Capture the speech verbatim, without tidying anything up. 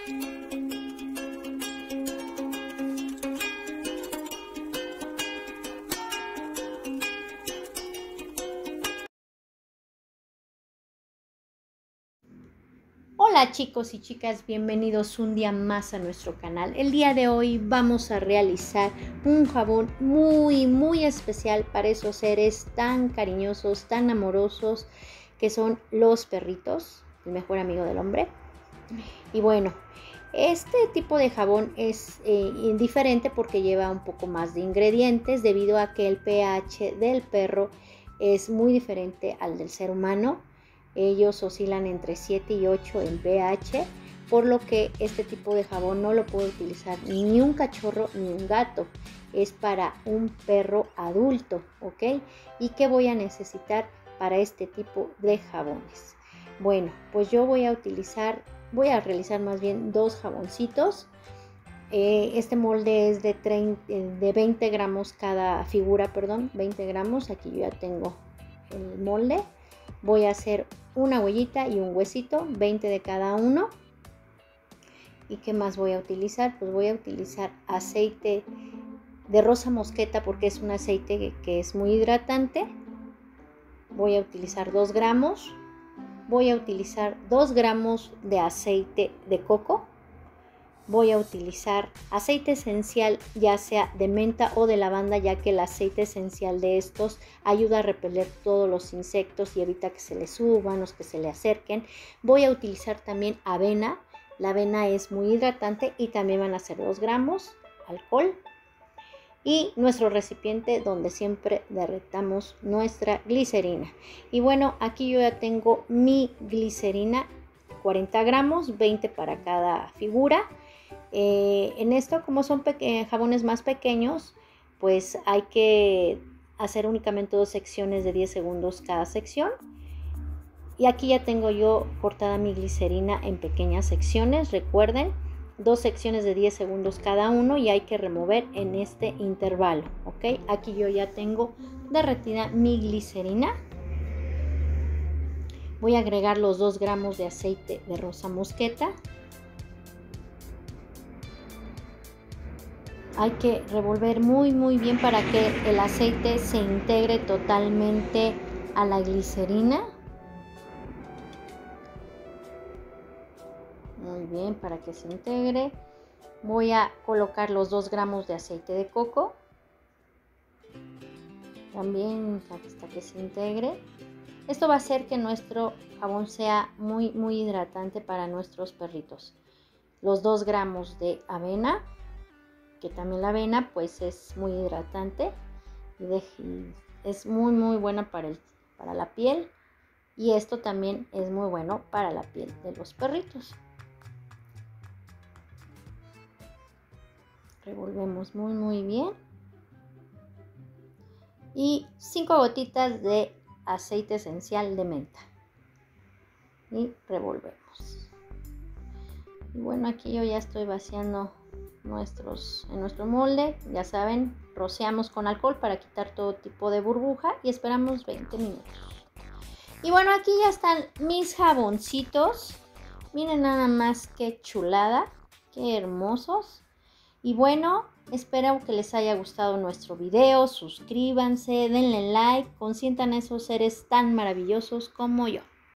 Hola chicos y chicas, bienvenidos un día más a nuestro canal. El día de hoy vamos a realizar un jabón muy muy especial para esos seres tan cariñosos, tan amorosos que son los perritos, el mejor amigo del hombre. Y bueno, este tipo de jabón es eh, diferente porque lleva un poco más de ingredientes debido a que el pH del perro es muy diferente al del ser humano. Ellos oscilan entre siete y ocho en pH, por lo que este tipo de jabón no lo puede utilizar ni un cachorro ni un gato. Es para un perro adulto, ¿ok? ¿Y qué voy a necesitar para este tipo de jabones? Bueno, pues yo voy a utilizar, voy a realizar más bien dos jaboncitos. Eh, este molde es de, treinta, de veinte gramos cada figura, perdón, veinte gramos. Aquí yo ya tengo el molde. Voy a hacer una huellita y un huesito, veinte de cada uno. ¿Y qué más voy a utilizar? Pues voy a utilizar aceite de rosa mosqueta porque es un aceite que, que es muy hidratante. Voy a utilizar dos gramos. Voy a utilizar dos gramos de aceite de coco. Voy a utilizar aceite esencial, ya sea de menta o de lavanda, ya que el aceite esencial de estos ayuda a repeler todos los insectos y evita que se le suban o que se le acerquen. Voy a utilizar también avena. La avena es muy hidratante y también van a ser dos gramos, alcohol. Y nuestro recipiente donde siempre derretamos nuestra glicerina. Y bueno, aquí yo ya tengo mi glicerina, cuarenta gramos, veinte para cada figura. Eh, en esto, como son jabones más pequeños, pues hay que hacer únicamente dos secciones de diez segundos cada sección. Y aquí ya tengo yo cortada mi glicerina en pequeñas secciones. Recuerden, dos secciones de diez segundos cada uno y hay que remover en este intervalo, ¿ok? Aquí yo ya tengo derretida mi glicerina. Voy a agregar los dos gramos de aceite de rosa mosqueta. Hay que revolver muy muy bien para que el aceite se integre totalmente a la glicerina. Muy bien, para que se integre. Voy a colocar los dos gramos de aceite de coco. También hasta que se integre. Esto va a hacer que nuestro jabón sea muy muy hidratante para nuestros perritos. Los dos gramos de avena, que también la avena pues es muy hidratante y, de, y es muy muy buena para, el, para la piel, y esto también es muy bueno para la piel de los perritos. Revolvemos muy muy bien y cinco gotitas de aceite esencial de menta y revolvemos. Y bueno, aquí yo ya estoy vaciando nuestros en nuestro molde. Ya saben, rociamos con alcohol para quitar todo tipo de burbuja y esperamos veinte minutos. Y bueno, aquí ya están mis jaboncitos. Miren nada más qué chulada, qué hermosos. Y bueno, espero que les haya gustado nuestro video. Suscríbanse, denle like, consientan a esos seres tan maravillosos como yo.